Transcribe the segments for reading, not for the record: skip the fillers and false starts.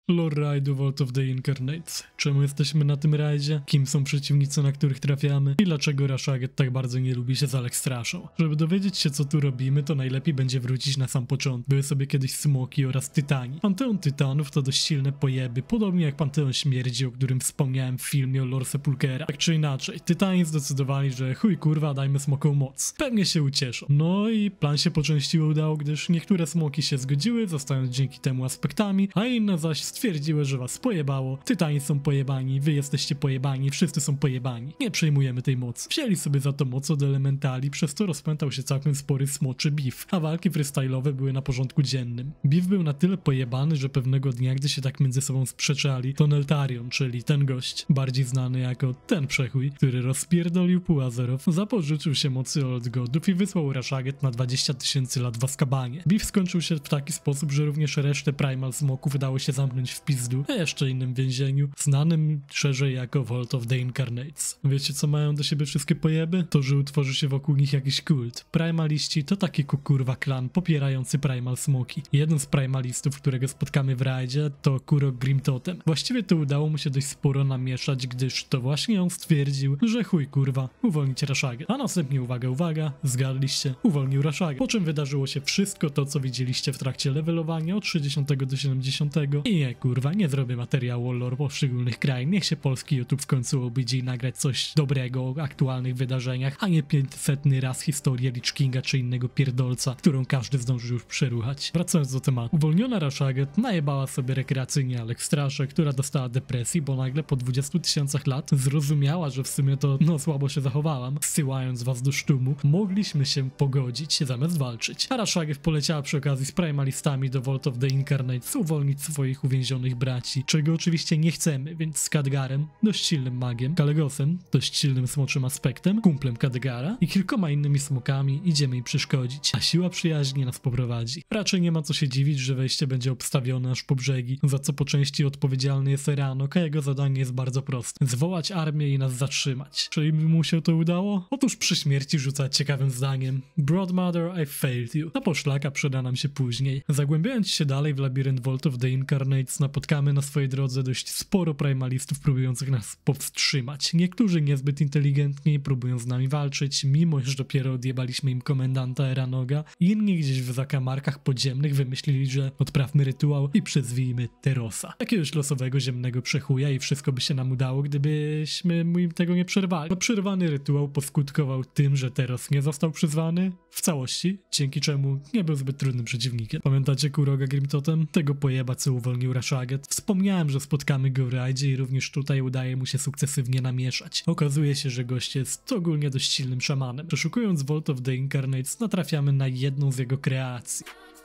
Lore rajdu Vault of the Incarnates. Czemu jesteśmy na tym rajdzie? Kim są przeciwnicy, na których trafiamy? I dlaczego Rashaget tak bardzo nie lubi się z Alekstraszą? Żeby dowiedzieć się, co tu robimy, to najlepiej będzie wrócić na sam początek. Były sobie kiedyś smoki oraz tytani. Panteon tytanów to dość silne pojeby, podobnie jak Panteon śmierci, o którym wspomniałem w filmie o Lore Sepulchera. Tak czy inaczej, tytani zdecydowali, że chuj kurwa, dajmy smokom moc. Pewnie się ucieszą. No i plan się po części udał, gdyż niektóre smoki się zgodziły, zostając dzięki temu aspektami, a inne zaś stwierdziły, że was pojebało, tytani są pojebani, wy jesteście pojebani, wszyscy są pojebani. Nie przejmujemy tej mocy. Wzięli sobie za to moc od elementali, przez to rozpętał się całkiem spory smoczy beef, a walki freestyle'owe były na porządku dziennym. Beef był na tyle pojebany, że pewnego dnia, gdy się tak między sobą sprzeczali, to Neltarion, czyli ten gość, bardziej znany jako ten przechuj, który rozpierdolił pół Azeroth, zapożyczył się mocy Old Godów i wysłał Rashaget na 20 000 lat w Azkabanie. Beef skończył się w taki sposób, że również resztę Primal Smoków dało się zamknąć w pizdu, a jeszcze innym więzieniu, znanym szerzej jako Vault of the Incarnates. Wiecie, co mają do siebie wszystkie pojeby? To, że utworzy się wokół nich jakiś kult. Primaliści to taki kukurwa klan popierający Primal Smoki. Jeden z primalistów, którego spotkamy w rajdzie, to Kurok Grimtotem. Właściwie to udało mu się dość sporo namieszać, gdyż to właśnie on stwierdził, że chuj kurwa, uwolnić Rashaget. A następnie, uwaga, zgadliście, uwolnił Rashaget. Po czym wydarzyło się wszystko to, co widzieliście w trakcie levelowania od 60 do 70. I nie kurwa, nie zrobię materiału o lore poszczególnych krain. Niech się polski YouTube w końcu obudzi i nagrać coś dobrego o aktualnych wydarzeniach, a nie 500 raz historię Lich Kinga czy innego pierdolca, którą każdy zdążył już przeruchać. Wracając do tematu. Uwolniona Rashaget najebała sobie rekreacyjnie Alekstraszę, która dostała depresji, bo nagle po 20 000 lat zrozumiała, że w sumie to słabo się zachowałam, zsyłając was do sztumu. Mogliśmy się pogodzić zamiast walczyć. A Rashaget poleciała przy okazji z primalistami do Vault of the Incarnates uwolnić swoich uwięzionych braci, czego oczywiście nie chcemy, więc z Khadgarem, dość silnym magiem, Kalegosem, dość silnym smoczym aspektem, kumplem Khadgara i kilkoma innymi smokami idziemy im przeszkodzić, a siła przyjaźni nas poprowadzi. Raczej nie ma co się dziwić, że wejście będzie obstawione aż po brzegi, za co po części odpowiedzialny jest Eranok, a jego zadanie jest bardzo proste. Zwołać armię i nas zatrzymać. Czy mu się to udało? Otóż przy śmierci rzuca ciekawym zdaniem: Broadmother, I failed you. Ta poszlaka przyda nam się później. Zagłębiając się dalej w labirynt Vault of the Incarnates, napotkamy na swojej drodze dość sporo primalistów próbujących nas powstrzymać. Niektórzy niezbyt inteligentni próbują z nami walczyć, mimo że dopiero odjebaliśmy im komendanta Eranoga. Inni gdzieś w zakamarkach podziemnych wymyślili, że odprawmy rytuał i przyzwijmy Terosa. Jakiegoś losowego ziemnego przechuja i wszystko by się nam udało, gdybyśmy im tego nie przerwali. Przerwany rytuał poskutkował tym, że Teros nie został przyzwany w całości, dzięki czemu nie był zbyt trudnym przeciwnikiem. Pamiętacie Kuroga Grimtotem? Tego pojeba, co uwolnił Rashaget? Wspomniałem, że spotkamy go w rajdzie i również tutaj udaje mu się sukcesywnie namieszać. Okazuje się, że gość jest ogólnie dość silnym szamanem. Przeszukując Vault of the Incarnates, natrafiamy na jedną z jego kreacji.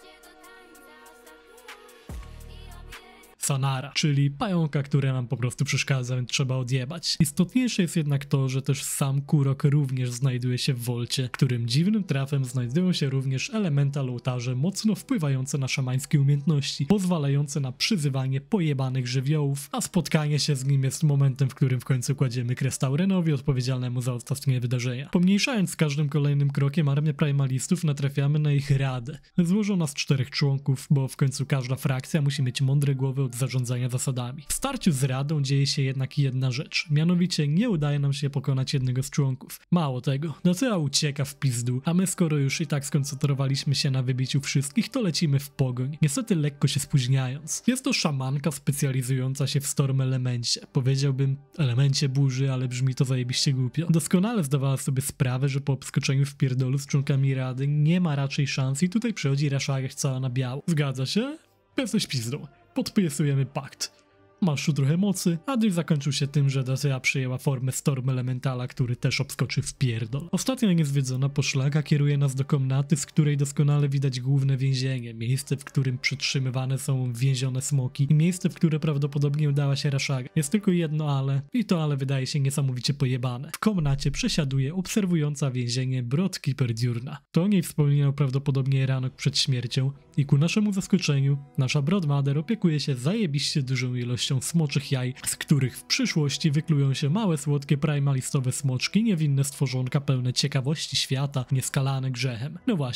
Sanara, czyli pająka, która nam po prostu przeszkadza, więc trzeba odjebać. Istotniejsze jest jednak to, że też sam Kurok również znajduje się w wolcie, którym dziwnym trafem znajdują się również elemental ołtarze mocno wpływające na szamańskie umiejętności, pozwalające na przyzywanie pojebanych żywiołów, a spotkanie się z nim jest momentem, w którym w końcu kładziemy kres Taurenowi odpowiedzialnemu za ostatnie wydarzenia. Pomniejszając z każdym kolejnym krokiem armię primalistów, natrafiamy na ich radę. Złożona z 4 członków, bo w końcu każda frakcja musi mieć mądre głowy od zarządzania zasadami. W starciu z Radą dzieje się jednak jedna rzecz, mianowicie nie udaje nam się pokonać jednego z członków. Mało tego, Dacia ucieka w pizdu, a my skoro już i tak skoncentrowaliśmy się na wybiciu wszystkich, to lecimy w pogoń, niestety lekko się spóźniając. Jest to szamanka specjalizująca się w storm elemencie. Powiedziałbym elemencie burzy, ale brzmi to zajebiście głupio. Doskonale zdawała sobie sprawę, że po obskoczeniu w pierdolu z członkami Rady nie ma raczej szans i tutaj przychodzi Rashaget cała na biało. Zgadza się? Jesteś pizdą. Podpisujemy pakt. Masz tu trochę mocy, a deal zakończył się tym, że Dacia przyjęła formę Storm Elementala, który też obskoczy w pierdol. Ostatnia niezwiedzona poszlaka kieruje nas do komnaty, z której doskonale widać główne więzienie, miejsce, w którym przetrzymywane są więzione smoki i miejsce, w które prawdopodobnie udała się Rashaget. Jest tylko jedno ale i to ale wydaje się niesamowicie pojebane. W komnacie przesiaduje obserwująca więzienie Broadkeeper Diurna. To o niej wspominał prawdopodobnie Eranok przed śmiercią i ku naszemu zaskoczeniu nasza Broadmother opiekuje się zajebiście dużą ilością smoczych jaj, z których w przyszłości wyklują się małe, słodkie, primalistowe smoczki, niewinne stworzonka pełne ciekawości świata, nieskalane grzechem. No właśnie,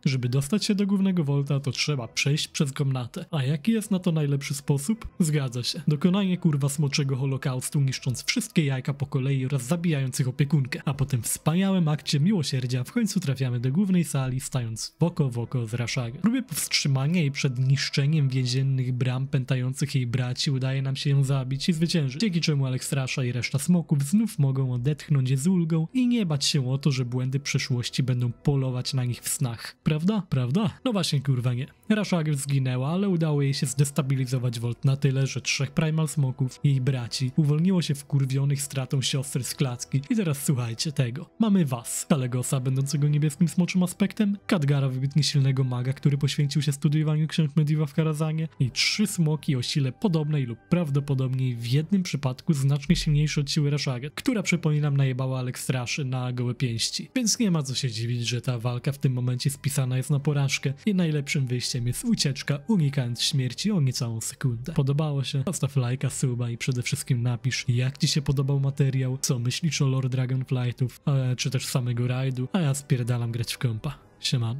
Żeby dostać się do głównego Volta, to trzeba przejść przez komnatę. A jaki jest na to najlepszy sposób? Zgadza się. Dokonanie kurwa smoczego holokaustu, niszcząc wszystkie jajka po kolei oraz zabijając ich opiekunkę. A po tym wspaniałym akcie miłosierdzia w końcu trafiamy do głównej sali, stając oko w oko z Rashagę. W próbie powstrzymania jej przed niszczeniem więziennych bram pętających jej braci udaje nam się ją zabić i zwyciężyć, dzięki czemu Alexstrasza i reszta smoków znów mogą odetchnąć z ulgą i nie bać się o to, że błędy przeszłości będą polować na nich w snach. Prawda? Prawda? No właśnie kurwa nie. Rashag zginęła, ale udało jej się zdestabilizować Volt na tyle, że 3 Primal Smoków, jej braci, uwolniło się wkurwionych stratą siostry z klatki. I teraz słuchajcie tego. Mamy was, Kalegosa będącego niebieskim smoczym aspektem, Khadgara wybitnie silnego maga, który poświęcił się studiowaniu ksiąg Medivh w Karazanie i 3 smoki o sile podobnej lub prawdopodobniej w jednym przypadku znacznie silniejsze od siły Rashaga, która przypominam najebała Alexstraszy na gołe pięści. Więc nie ma co się dziwić, że ta walka w tym momencie spisana jest na porażkę i najlepszym wyjściem jest ucieczka, unikając śmierci o niecałą sekundę. Podobało się? Zostaw lajka, suba i przede wszystkim napisz, jak ci się podobał materiał, co myślisz o lore Dragonflightów, czy też samego rajdu, a ja spierdalam grać w kompa. Siemano.